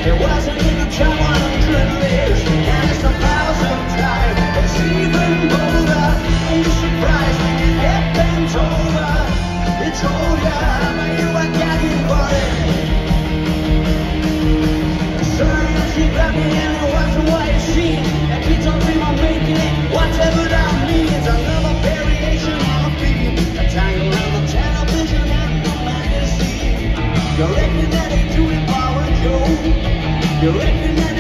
It wasn't even someone who could live, and it's a thousand times. It's even bolder. You're surprised when you get bent over. It's older, but you are getting for it. Sorry, she grabbed me and it wasn't what you see. And we don't dream of making it, whatever that means. Another variation on a beat, a tangle on the television and the magazine. You reckon that ain't doing power, Joe? You reckon that